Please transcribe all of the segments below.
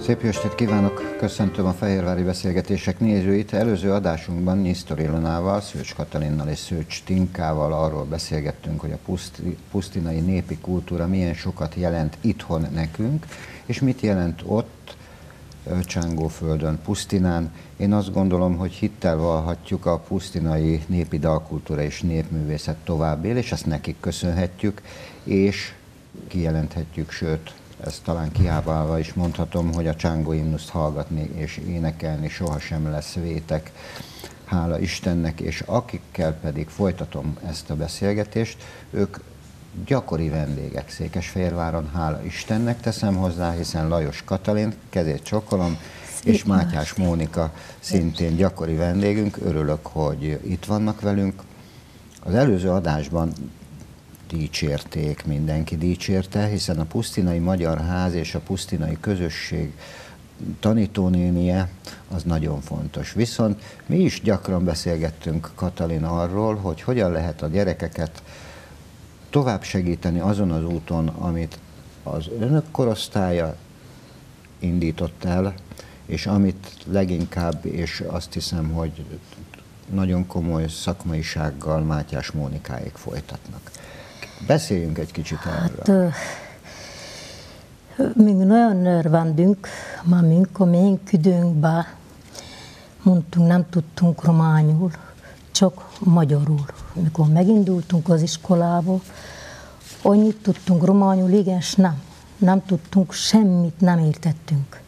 Szép jó estét kívánok! Köszöntöm a Fehérvári Beszélgetések nézőit. Előző adásunkban Nisztor Ilonával, Szőcs Katalinnal és Szőcs Tinkával arról beszélgettünk, hogy a pusztinai népi kultúra milyen sokat jelent itthon nekünk, és mit jelent ott, Csángóföldön, Pusztinán. Én azt gondolom, hogy hittel vallhatjuk a pusztinai népi dalkultúra és népművészet továbbél, és ezt nekik köszönhetjük, és kijelenthetjük, sőt, ezt talán kiábálva is mondhatom, hogy a Csángó himnuszt hallgatni és énekelni sohasem lesz vétek, hála Istennek, és akikkel pedig folytatom ezt a beszélgetést, ők gyakori vendégek Székesfehérváron, hála Istennek teszem hozzá, hiszen Lajos Katalin, kezét csókolom, és Mátyás Mónika szintén gyakori vendégünk, örülök, hogy itt vannak velünk. Az előző adásban dicsérték, mindenki dicsérte, hiszen a pusztinai Magyar Ház és a pusztinai közösség tanítónénie az nagyon fontos. Viszont mi is gyakran beszélgettünk, Katalin, arról, hogy hogyan lehet a gyerekeket tovább segíteni azon az úton, amit az önök korosztálya indított el, és amit leginkább, és azt hiszem, hogy nagyon komoly szakmaisággal Mátyás Mónikáék folytatnak. Beszéljünk egy kicsit erről. Hát, még nagyon örvendünk, már amikor küldőnkbe mondtunk, nem tudtunk rományul, csak magyarul. Mikor megindultunk az iskolába, annyit tudtunk rományul, igen, és nem tudtunk semmit, nem értettünk.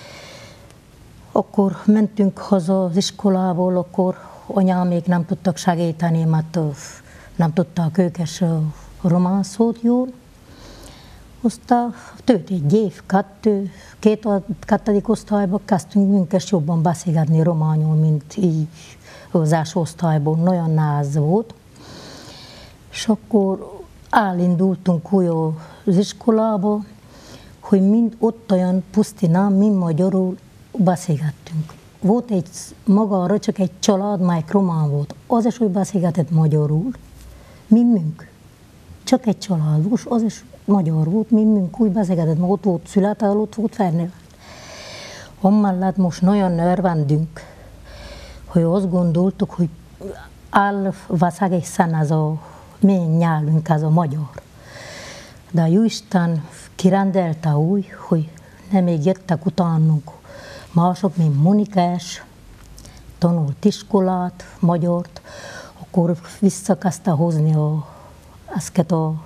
Akkor mentünk haza az iskolából, akkor anyám még nem tudtak segíteni, mert nem tudták ők román szót jól. Aztán tőt egy év, kettődik osztályban kezdtünk minket jobban beszélgetni rományul, mint így az első osztályban, nagyon nehéz volt. És akkor elindultunk úgy az iskolába, hogy mind ott olyan pusztinán, mind magyarul beszélgettünk. Volt egy magára csak egy család, melyik román volt, az is, hogy beszélgetett magyarul, mindünk. Csak egy család volt, az is magyar volt, mindünk úgy beszélgetett, mert ott volt születel, ott volt felnőtt. Amellett most nagyon örvendünk, hogy azt gondoltuk, hogy elvesz egészen ez a mi nyelvünk, ez a magyar. De a Jóisten kirendelte úgy, hogy nem még jöttek utánunk mások, mint Monikás, tanult iskolát, magyart, akkor visszakezdte hozni ezeket a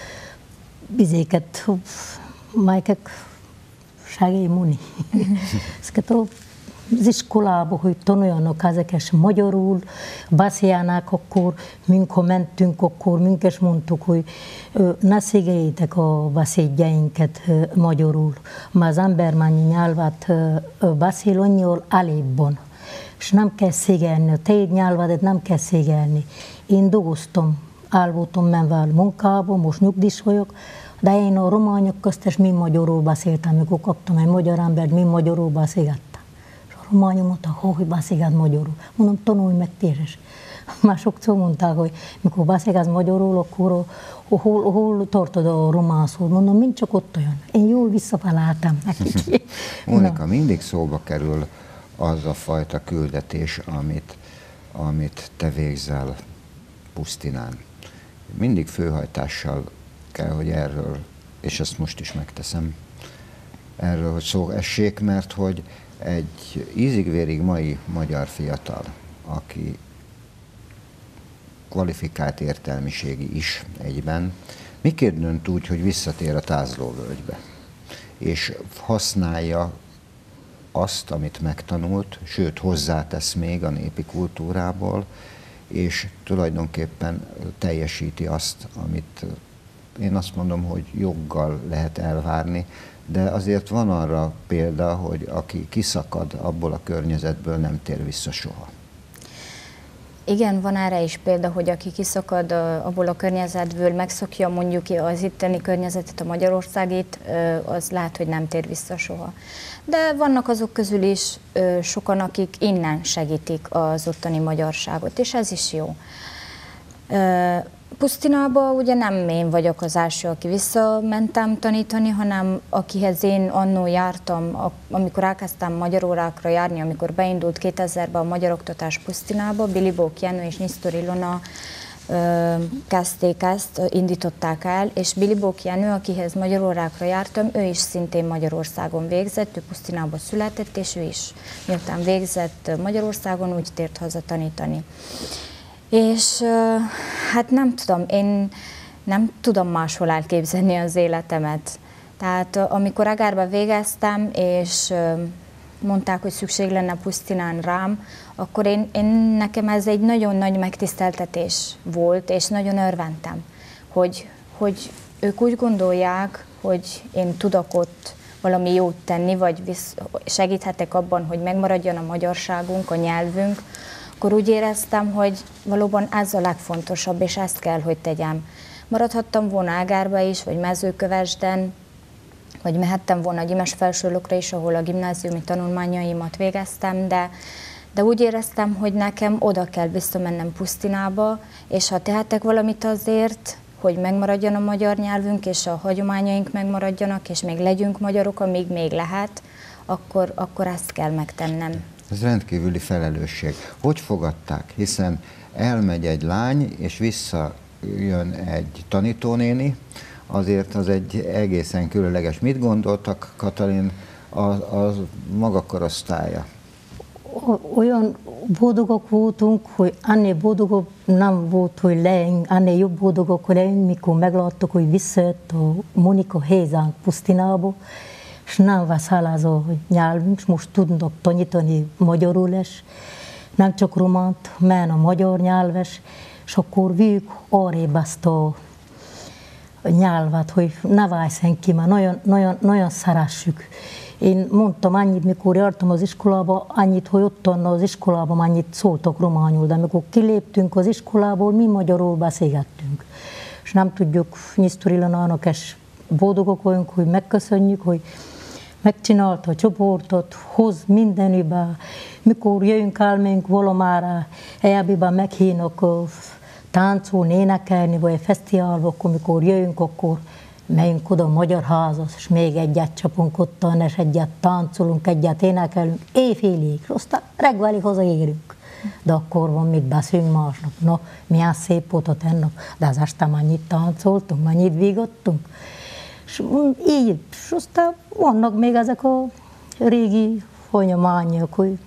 bizéket, melyeket segélymoni. Ezeket az iskolába, hogy tanuljanak ezeket magyarul, beszéljenek, akkor mikor mentünk, akkor mink is mondtuk, hogy ne szégyelljétek a beszédjeinket magyarul, mert az ember mennyi nyelvet beszél, annyival elébben. És nem kell szégyelni, a te nyelvedet nem kell szégyelni. Én dolgoztam, el voltam menve munkába, most nyugdíjas vagyok, de én a rományok közt is mind magyarul beszéltem, mikor kaptam egy magyar embert, mind magyarul beszélgettem. És a rományok mondták, hogy beszélget magyarul. Mondom, tanulj meg ti is. Már sokszor mondták, hogy mikor beszélgetsz magyarul, akkor hol tartod a román szót? Mondom, mind csak ott olyan. Én jól visszafeláltam nekik. Mónika, mindig szóba kerül az a fajta küldetés, amit te végzel Pusztinán. Mindig főhajtással kell, hogy erről, és ezt most is megteszem, erről, hogy szó essék, mert hogy egy ízig-vérig mai magyar fiatal, aki kvalifikált értelmiségi is egyben, miként dönt úgy, hogy visszatér a Tázlóvölgybe, és használja azt, amit megtanult, sőt hozzátesz még a népi kultúrából, és tulajdonképpen teljesíti azt, amit én azt mondom, hogy joggal lehet elvárni, de azért van arra példa, hogy aki kiszakad abból a környezetből, nem tér vissza soha. Igen, van erre is példa, hogy aki kiszakad abból a környezetből, megszokja mondjuk az itteni környezetet, a Magyarországét, az lehet, hogy nem tér vissza soha. De vannak azok közül is sokan, akik innen segítik az ottani magyarságot, és ez is jó. Pusztinába ugye nem én vagyok az első, aki visszamentem tanítani, hanem akihez én annó jártam, amikor elkezdtem magyar órákra járni, amikor beindult 2000-ben a magyar oktatás Pusztinába, Bilibók Jenő és Nisztor Ilona kezdték ezt, indították el, és Bilibók Jenő, akihez magyar órákra jártam, ő is szintén Magyarországon végzett, ő Pusztinába született, és ő is miután végzett Magyarországon, úgy tért haza tanítani. És hát nem tudom, én nem tudom máshol elképzelni az életemet. Tehát amikor Agárba végeztem, és mondták, hogy szükség lenne Pusztinán rám, akkor nekem ez egy nagyon nagy megtiszteltetés volt, és nagyon örventem, hogy ők úgy gondolják, hogy én tudok ott valami jót tenni, vagy segíthetek abban, hogy megmaradjon a magyarságunk, a nyelvünk, akkor úgy éreztem, hogy valóban ez a legfontosabb, és ezt kell, hogy tegyem. Maradhattam volna Ágárba is, vagy Mezőkövesden, vagy mehettem volna a Gyimes Felsőlökre is, ahol a gimnáziumi tanulmányaimat végeztem, de úgy éreztem, hogy nekem oda kell visszamennem Pusztinába, és ha tehetek valamit azért, hogy megmaradjon a magyar nyelvünk, és a hagyományaink megmaradjanak, és még legyünk magyarok, amíg még lehet, akkor ezt kell megtennem. Ez rendkívüli felelősség. Hogy fogadták? Hiszen elmegy egy lány, és visszajön egy tanítónéni, azért az egy egészen különleges. Mit gondoltak, Katalin, a maga korosztálya? Olyan boldogok voltunk, hogy annál boldogabb nem volt, hogy lejünk, annál jobb boldogok, hogy lejünk, mikor megláttuk, hogy visszajött a Monika Hézánk Pusztinába, és nem vesz el az a nyelvünk, és most tudnak tanítani magyarul is, nem csak románt, mert a magyar nyelves, és akkor vigyük arrébb ezt a nyelvet, hogy ne válj senki, mert nagyon szeressük. Én mondtam annyit, mikor jártam az iskolába, annyit, hogy ott az iskolában annyit szóltak románul, de amikor kiléptünk az iskolából, mi magyarul beszélgettünk. És nem tudjuk, Nisztor Ilonának és boldogok vagyunk, hogy megköszönjük, hogy megcsinálta a csoportot, hoz mindenübe, mikor jöjjünk elmegyünk valamára, eljábbiban meghívnak táncolni, énekelni, vagy fesztiválok, amikor jöjjünk, akkor megyünk oda a Magyar Házhoz, és még egyet csapunk ottan, és egyet táncolunk, egyet énekelünk, éjfélig, és aztán reggelig hazaérünk. De akkor van mit beszélünk másnap. Na, milyen szép volt a tennap, de az este annyit táncoltunk, annyit vígattunk. És így, és aztán vannak még ezek a régi hagyományok, hogy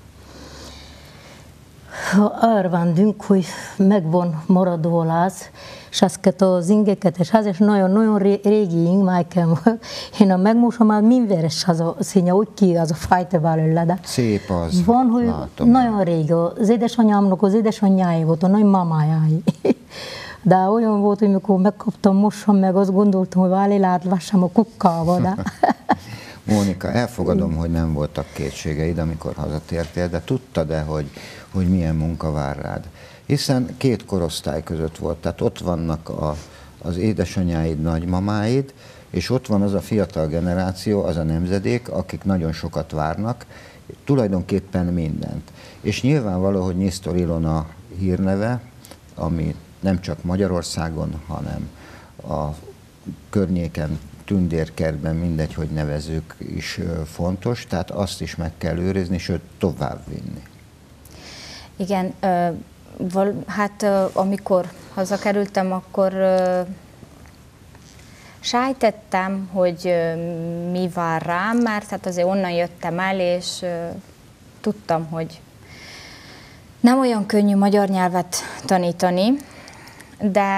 örvendünk, hogy megvan maradó láz, és ezeket az ingeket, és ez is nagyon régi ing, májkem. Én a megmosom, már mindenes az a színe, úgy ki az a fajta belőle, de szép az, van, hogy látom. Nagyon régi, az édesanyámnak az édesanyjáé volt, a nagymamájáé. De olyan volt, hogy mikor megkaptam, mossam meg, azt gondoltam, hogy válé látvessam a kukkába, de... Mónika, elfogadom, hogy nem voltak kétségeid, amikor hazatértél, de tudtad-e, hogy milyen munka vár rád? Hiszen két korosztály között volt, tehát ott vannak az édesanyáid, nagymamáid, és ott van az a fiatal generáció, az a nemzedék, akik nagyon sokat várnak, tulajdonképpen mindent. És nyilvánvaló, hogy Nisztor Ilona hírneve, ami nem csak Magyarországon, hanem a környéken, Tündérkertben, mindegy, hogy nevezzük, is fontos, tehát azt is meg kell őrizni, sőt tovább vinni. Igen, hát amikor hazakerültem, akkor sejtettem, hogy mi vár rám, mert hát azért onnan jöttem el, és tudtam, hogy nem olyan könnyű magyar nyelvet tanítani, de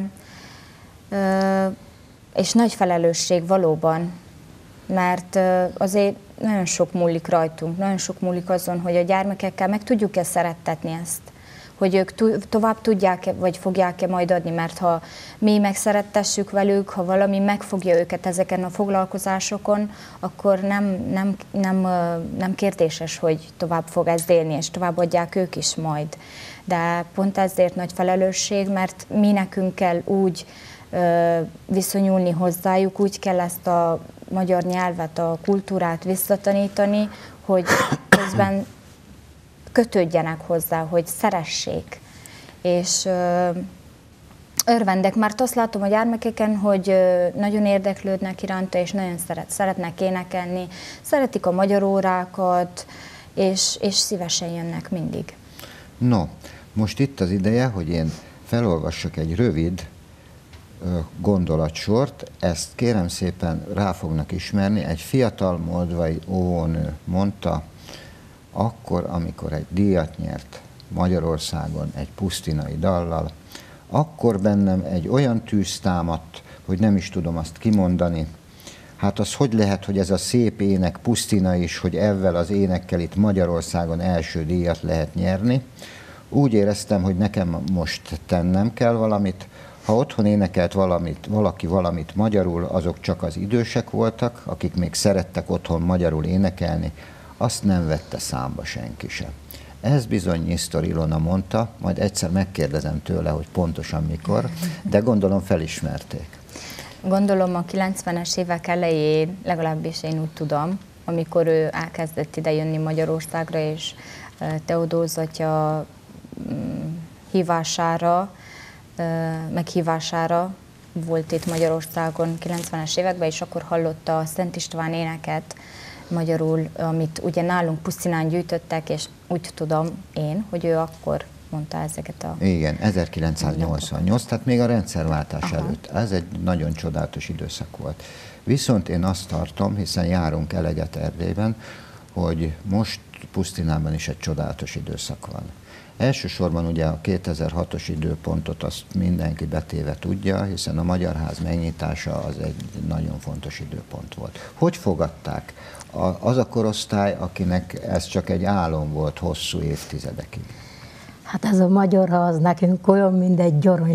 és nagy felelősség valóban, mert azért nagyon sok múlik rajtunk, nagyon sok múlik azon, hogy a gyermekekkel meg tudjuk-e szerettetni ezt, hogy ők tovább tudják-e, vagy fogják-e majd adni, mert ha mi megszerettessük velük, ha valami megfogja őket ezeken a foglalkozásokon, akkor nem kérdéses, hogy tovább fog ezt élni, és tovább adják ők is majd. De pont ezért nagy felelősség, mert mi nekünk kell úgy viszonyulni hozzájuk, úgy kell ezt a magyar nyelvet, a kultúrát visszatanítani, hogy közben kötődjenek hozzá, hogy szeressék. És Örvendek, mert azt látom a gyermekeken, hogy nagyon érdeklődnek iránta, és nagyon szeretnek énekelni, szeretik a magyar órákat, és szívesen jönnek mindig. No, most itt az ideje, hogy én felolvassak egy rövid gondolatsort, ezt kérem szépen rá fognak ismerni. Egy fiatal moldvai óvónő mondta, akkor, amikor egy díjat nyert Magyarországon egy pusztinai dallal, akkor bennem egy olyan tűz támadt, hogy nem is tudom azt kimondani. Hát az hogy lehet, hogy ez a szép ének pusztina is, hogy ezzel az énekkel itt Magyarországon első díjat lehet nyerni. Úgy éreztem, hogy nekem most tennem kell valamit. Ha otthon énekelt valaki valamit magyarul, azok csak az idősek voltak, akik még szerettek otthon magyarul énekelni, azt nem vette számba senki sem. Ez bizony Nyisztor Ilona mondta, majd egyszer megkérdezem tőle, hogy pontosan mikor, de gondolom felismerték. Gondolom a 90-es évek elején, legalábbis én úgy tudom, amikor ő elkezdett ide jönni Magyarországra, és Teodóz atya meghívására volt itt Magyarországon 90-es években, és akkor hallotta a Szent István éneket magyarul, amit ugye nálunk Pusztinán gyűjtöttek, és úgy tudom én, hogy ő akkor mondta ezeket a... Igen, 1988, tehát még a rendszerváltás előtt. Ez egy nagyon csodálatos időszak volt. Viszont én azt tartom, hiszen járunk eleget Erdélyben, hogy most Pusztinában is egy csodálatos időszak van. Elsősorban ugye a 2006-os időpontot azt mindenki betéve tudja, hiszen a Magyar Ház megnyitása az egy nagyon fontos időpont volt. Hogy fogadták az a korosztály, akinek ez csak egy álom volt hosszú évtizedekig? Hát ez a Magyar Ház nekünk olyan, mint egy gyarony.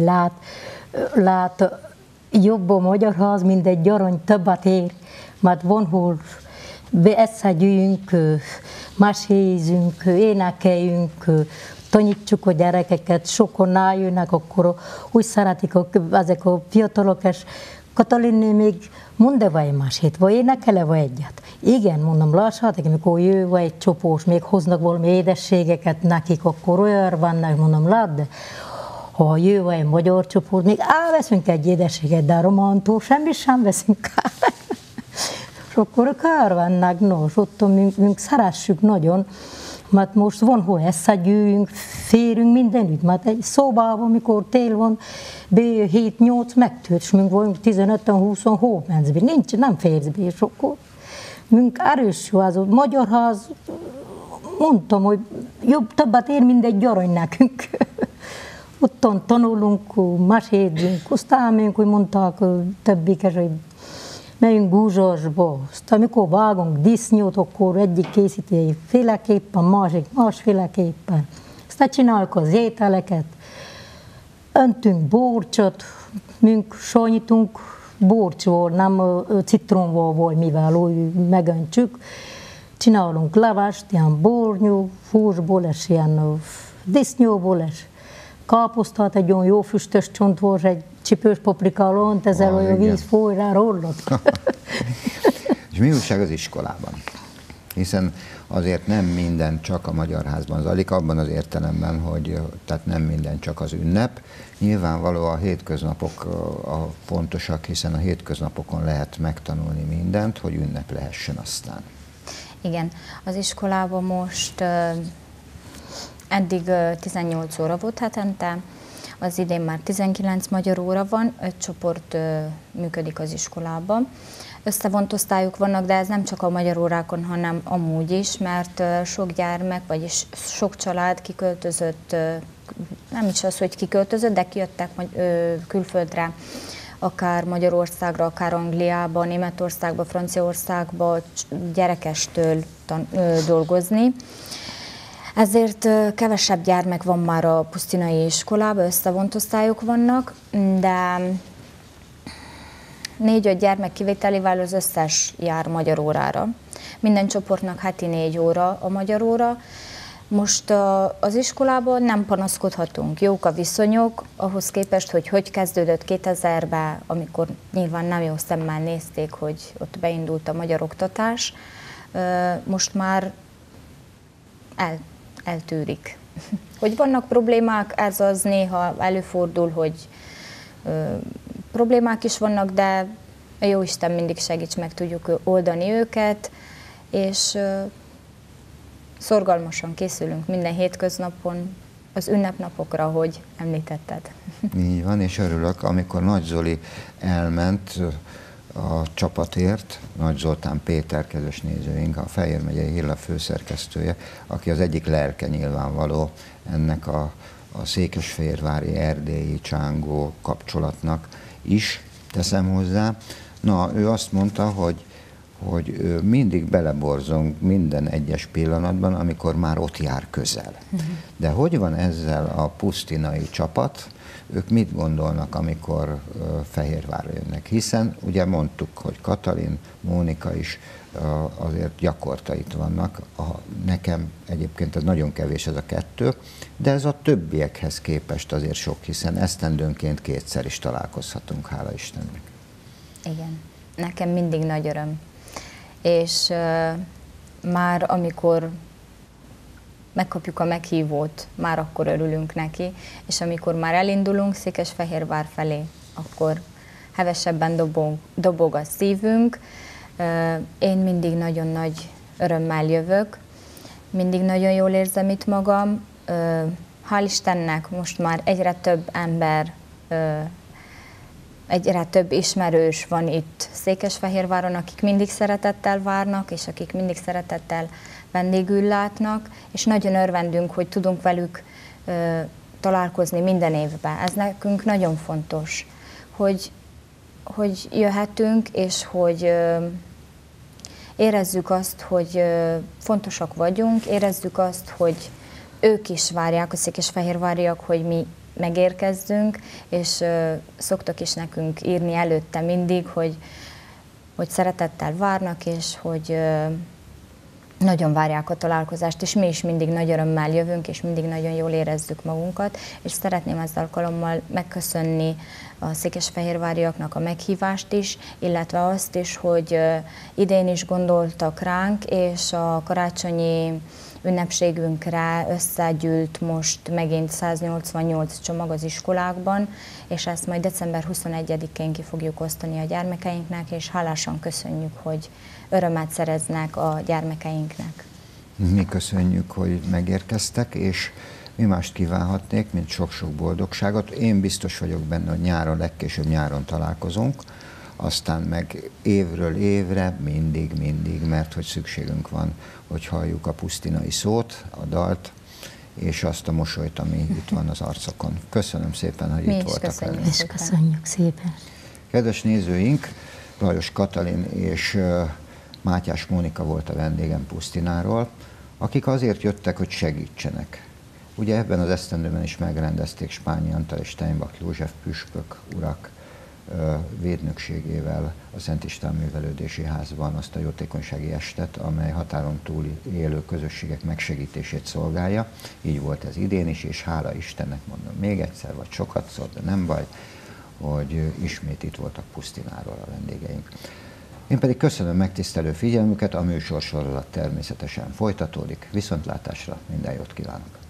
Lát jobb a Magyar Ház, mint egy gyarony, többet ér, mert van, hol összegyűjünk, mesézzünk, énekeljünk, tanítsuk a gyerekeket, sokan eljönnek, akkor úgy szeretik ezek a fiatalok, és Katalin még mond-e vagy másét, vagy énekel-e vagy egyet? Igen, mondom, lássátok, amikor jön vagy egy csopós, még hoznak valami édességeket nekik, akkor olyan vannak, mondom, lát, de ha jön vagy egy magyar csoport, még elveszünk egy édességet, de a romántól semmi sem veszünk el. És akkor kár vannak, nos, ott mink szeressük nagyon, mert most van, hol összegyűjünk, férünk mindenütt, mert egy szobában, amikor tél van, 7-8 megtört, és mink vagyunk 15-20 hópenzben, nincs, nem férsz be, és akkor mink erős jó, az a Magyar Ház, mondtam, hogy jobb, többet ér, mint egy gyarany nekünk. Ottan tanulunk, meséljünk, aztán mink, hogy mondták többik, hogy megyünk Búzsasba, aztán amikor vágunk disznyót, akkor egyik készíti féleképpen, másik másféleképpen. Aztán csináljuk az ételeket, öntünk borcsot, mink sajnítunk borcsból, nem citromból volt, mivel úgy megöntsük. Csinálunk levást, ilyen bornyú, húsból, és ilyen disznyóból, és káposztát, egy olyan jó füstös csont volt, egy csipős paprikával ont, ezzel olyan víz folyt rá rólott. És mi újság az iskolában? Hiszen azért nem minden csak a Magyar Házban zajlik, abban az értelemben, hogy tehát nem minden csak az ünnep. Nyilvánvaló a hétköznapok a fontosak, hiszen a hétköznapokon lehet megtanulni mindent, hogy ünnep lehessen aztán. Igen, az iskolában most eddig 18 óra volt hetente, az idén már 19 magyar óra van, 5 csoport működik az iskolában. Összevont osztályok vannak, de ez nem csak a magyar órákon, hanem amúgy is, mert sok gyermek, vagyis sok család kiköltözött, nem is az, hogy kiköltözött, de kijöttek külföldre, akár Magyarországra, akár Angliába, Németországba, Franciaországba gyerekestől dolgozni. Ezért kevesebb gyermek van már a pusztinai iskolában, összevont osztályok vannak, de 4-5 gyermek kivételével az összes jár magyar órára. Minden csoportnak heti 4 óra a magyar óra. Most az iskolában nem panaszkodhatunk, jók a viszonyok, ahhoz képest, hogy kezdődött 2000-ben, amikor nyilván nem jó szemmel nézték, hogy ott beindult a magyar oktatás. Most már eltűrik. Hogy vannak problémák, ez az néha előfordul, hogy problémák is vannak, de a Jóisten mindig segíts, meg tudjuk oldani őket, és szorgalmasan készülünk minden hétköznapon az ünnepnapokra, ahogy említetted. Így van, és örülök, amikor Nagy Zoli elment a csapatért, Nagy Zoltán Péter, kedves nézőink, a Fejér megyei Hírlap főszerkesztője, aki az egyik lelke nyilvánvaló ennek a székesfehérvári, erdélyi, csángó kapcsolatnak is, teszem hozzá. Na, ő azt mondta, hogy ő mindig beleborzong minden egyes pillanatban, amikor már ott jár közel. De hogy van ezzel a pusztinai csapat? Ők mit gondolnak, amikor Fehérvárra jönnek? Hiszen ugye mondtuk, hogy Katalin, Mónika is azért gyakorta itt vannak. Nekem egyébként ez nagyon kevés ez a kettő, de ez a többiekhez képest azért sok, hiszen esztendőnként kétszer is találkozhatunk, hála Istennek. Igen, nekem mindig nagy öröm. És már amikor megkapjuk a meghívót, már akkor örülünk neki, és amikor már elindulunk Székesfehérvár felé, akkor hevesebben dobog a szívünk. Én mindig nagyon nagy örömmel jövök, mindig nagyon jól érzem itt magam. Hál' Istennek most már egyre több ember, egyre több ismerős van itt Székesfehérváron, akik mindig szeretettel várnak, és akik mindig szeretettel vendégül látnak, és nagyon örvendünk, hogy tudunk velük találkozni minden évben. Ez nekünk nagyon fontos, hogy jöhetünk, és hogy érezzük azt, hogy fontosak vagyunk, érezzük azt, hogy ők is várják, a székesfehérváriak, hogy mi megérkezzünk, és szoktak is nekünk írni előtte mindig, hogy szeretettel várnak, és hogy nagyon várják a találkozást, és mi is mindig nagy örömmel jövünk, és mindig nagyon jól érezzük magunkat, és szeretném ezzel alkalommal megköszönni a székesfehérváriaknak a meghívást is, illetve azt is, hogy idén is gondoltak ránk, és a karácsonyi ünnepségünkre összegyűlt most megint 188 csomag az iskolákban, és ezt majd december 21-én ki fogjuk osztani a gyermekeinknek, és hálásan köszönjük, hogy örömet szereznek a gyermekeinknek. Mi köszönjük, hogy megérkeztek, és mi mást kívánhatnék, mint sok-sok boldogságot. Én biztos vagyok benne, hogy nyáron, legkésőbb nyáron találkozunk, aztán meg évről évre mindig, mert hogy szükségünk van, hogy halljuk a pusztinai szót, a dalt, és azt a mosolyt, ami itt van az arcokon. Köszönöm szépen, hogy itt voltak velünk. És köszönjük szépen. Kedves nézőink, Lajos Katalin és Mátyás Mónika volt a vendégem Pusztináról, akik azért jöttek, hogy segítsenek. Ugye ebben az esztendőben is megrendezték Spányi Antal és Steinbach József püspök urak védnökségével a Szent István Művelődési Házban azt a jótékonysági estet, amely határon túl élő közösségek megsegítését szolgálja. Így volt ez idén is, és hála Istennek, mondom még egyszer, vagy sokatszor, de nem baj, hogy ismét itt voltak Pusztináról a vendégeink. Én pedig köszönöm megtisztelő figyelmüket, a műsorsorozat természetesen folytatódik. Viszontlátásra, minden jót kívánok!